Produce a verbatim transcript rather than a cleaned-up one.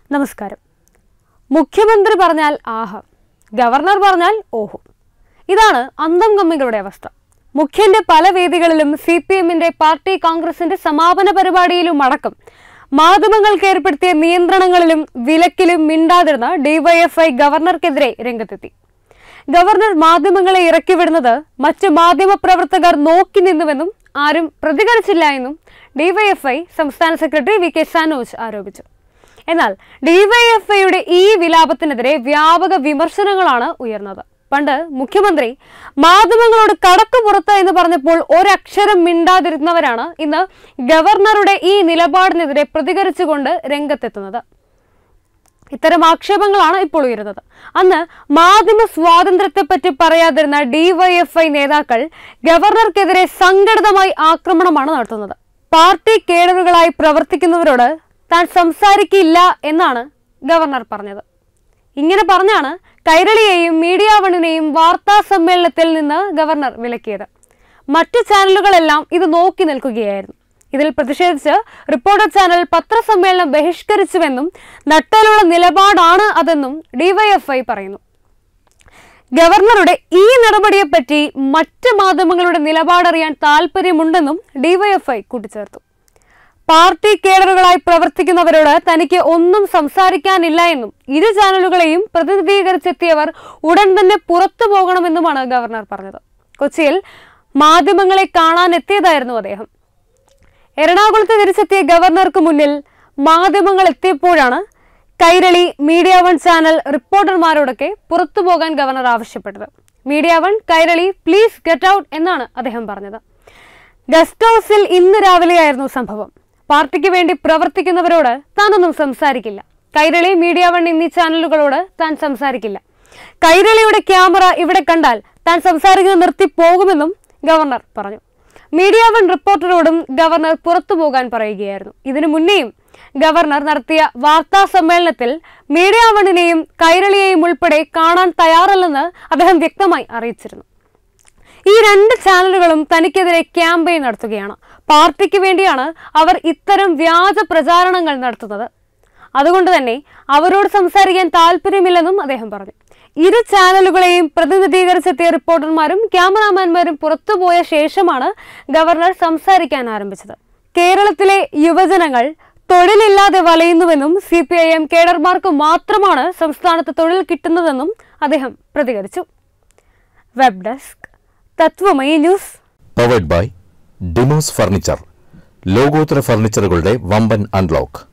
നമസ്കാരം. മുഖ്യമന്ത്രി പറഞ്ഞാൽ ആഹ, ഗവർണർ പറഞ്ഞാൽ ഓഹോ. ഇതാണ് അന്തം കമ്മികളുടെ അവസ്ഥ. മുഖ്യന്റെ പല വേദികളിലും സി പി എമ്മിന്റെ പാർട്ടി കോൺഗ്രസിന്റെ സമാപന പരിപാടിയിലും അടക്കം മാധ്യമങ്ങൾക്ക് ഏർപ്പെടുത്തിയ നിയന്ത്രണങ്ങളിലും വിലക്കിലും മിണ്ടാതിരുന്ന ഡിവൈഎഫ്ഐ ഗവർണർക്കെതിരെ രംഗത്തെത്തി. ഗവർണർ മാധ്യമങ്ങളെ ഇറക്കിവിടുന്നത് മറ്റ് മാധ്യമ പ്രവർത്തകർ നോക്കി നിന്നുവെന്നും ആരും പ്രതികരിച്ചില്ല എന്നും ഡിവൈഎഫ്ഐ സംസ്ഥാന സെക്രട്ടറി വി കെ സനോജ് ആരോപിച്ചു. എന്നാൽ ഡിവൈഎഫ്ഐയുടെ ഈ വിലാപത്തിനെതിരെ വ്യാപക വിമർശനങ്ങളാണ് ഉയർന്നത്. പണ്ട് മുഖ്യമന്ത്രി മാധ്യമങ്ങളോട് കടക്ക് പുറത്ത് എന്ന് പറഞ്ഞപ്പോൾ ഒരക്ഷരം മിണ്ടാതിരുന്നവരാണ് ഇന്ന് ഗവർണറുടെ ഈ നിലപാടിനെതിരെ പ്രതികരിച്ചുകൊണ്ട് രംഗത്തെത്തുന്നത്. ഇത്തരം ആക്ഷേപങ്ങളാണ് ഇപ്പോൾ ഉയരുന്നത്. അന്ന് മാധ്യമ സ്വാതന്ത്ര്യത്തെപ്പറ്റി പറയാതിരുന്ന ഡിവൈഎഫ്ഐ നേതാക്കൾ ഗവർണർക്കെതിരെ സംഘടിതമായി ആക്രമണമാണ് നടത്തുന്നത്. പാർട്ടി കേഡറുകളായി പ്രവർത്തിക്കുന്നവരോട് താൻ സംസാരിക്കില്ല എന്നാണ് ഗവർണർ പറഞ്ഞത്. ഇങ്ങനെ പറഞ്ഞാണ് കൈരളിയെയും മീഡിയ വണ്ണിനെയും വാർത്താ സമ്മേളനത്തിൽ നിന്ന് ഗവർണർ വിലക്കിയത്. മറ്റു ചാനലുകളെല്ലാം ഇത് നോക്കി നിൽക്കുകയായിരുന്നു. ഇതിൽ പ്രതിഷേധിച്ച് റിപ്പോർട്ടർ ചാനൽ പത്രസമ്മേളനം ബഹിഷ്കരിച്ചുവെന്നും നട്ടലുള്ള നിലപാടാണ് അതെന്നും ഡിവൈഎഫ്ഐ പറയുന്നു. ഗവർണറുടെ ഈ നടപടിയെപ്പറ്റി മറ്റ് മാധ്യമങ്ങളുടെ നിലപാടറിയാൻ താല്പര്യമുണ്ടെന്നും ഡിവൈഎഫ്ഐ കൂട്ടിച്ചേർത്തു. പാർട്ടി കേഡറുകളായി പ്രവർത്തിക്കുന്നവരോട് തനിക്ക് ഒന്നും സംസാരിക്കാനില്ല എന്നും ഇരു ചാനലുകളെയും പ്രതിനിധീകരിച്ചെത്തിയവർ ഉടൻ തന്നെ പുറത്തു പോകണമെന്നുമാണ് ഗവർണർ പറഞ്ഞത്. കൊച്ചിയിൽ മാധ്യമങ്ങളെ കാണാൻ എത്തിയതായിരുന്നു അദ്ദേഹം. എറണാകുളത്ത് തിരിച്ചെത്തിയ ഗവർണർക്ക് മുന്നിൽ മാധ്യമങ്ങൾ എത്തിയപ്പോഴാണ് കൈരളി, മീഡിയ വൺ ചാനൽ റിപ്പോർട്ടർമാരോടൊക്കെ പുറത്തു പോകാൻ ഗവർണർ ആവശ്യപ്പെട്ടത്. Media one, Kairali, please get out എന്നാണ് അദ്ദേഹം പറഞ്ഞത്. ഗസ്റ്റ് ഹൗസിൽ ഇന്ന് രാവിലെയായിരുന്നു സംഭവം. പാർട്ടിക്ക് വേണ്ടി പ്രവർത്തിക്കുന്നവരോട് താനൊന്നും സംസാരിക്കില്ല. കൈരളി, മീഡിയ വൺ എന്നീ ചാനലുകളോട് താൻ സംസാരിക്കില്ല. കൈരളിയുടെ ക്യാമറ ഇവിടെ കണ്ടാൽ താൻ സംസാരിക്കുന്നത് നിർത്തി പോകുമെന്നും ഗവർണർ പറഞ്ഞു. മീഡിയ വൺ റിപ്പോർട്ടറോടും ഗവർണർ പുറത്തു പോകാൻ പറയുകയായിരുന്നു. ഇതിനു മുന്നേയും ഗവർണർ നടത്തിയ വാർത്താ സമ്മേളനത്തിൽ മീഡിയ വണ്ണിനെയും കൈരളിയെയും ഉൾപ്പെടെ കാണാൻ തയ്യാറല്ലെന്ന് അദ്ദേഹം വ്യക്തമായി അറിയിച്ചിരുന്നു. ഈ രണ്ട് ചാനലുകളും തനിക്കെതിരെ ക്യാമ്പയിൻ നടത്തുകയാണ്. പാർട്ടിക്ക് വേണ്ടിയാണ് അവർ ഇത്തരം വ്യാജ പ്രചാരണങ്ങൾ നടത്തുന്നത്. അതുകൊണ്ട് തന്നെ അവരോട് സംസാരിക്കാൻ താല്പര്യമില്ലെന്നും അദ്ദേഹം പറഞ്ഞു. ഇരു ചാനലുകളെയും പ്രതിനിധീകരിച്ചെത്തിയ റിപ്പോർട്ടർമാരും ക്യാമറാമാൻമാരും പുറത്തുപോയ ശേഷമാണ് ഗവർണർ സംസാരിക്കാൻ ആരംഭിച്ചത്. കേരളത്തിലെ യുവജനങ്ങൾ തൊഴിലില്ലാതെ വലയുന്നുവെന്നും സി പി ഐ എം കേഡർമാർക്ക് മാത്രമാണ് സംസ്ഥാനത്ത് തൊഴിൽ കിട്ടുന്നതെന്നും അദ്ദേഹം പ്രതികരിച്ചു. Web desk, Tatwamayi news. Powered by Demos furniture. ലോകോത്തര ഫർണിച്ചറുകളുടെ വമ്പൻ അൺലോക്ക്.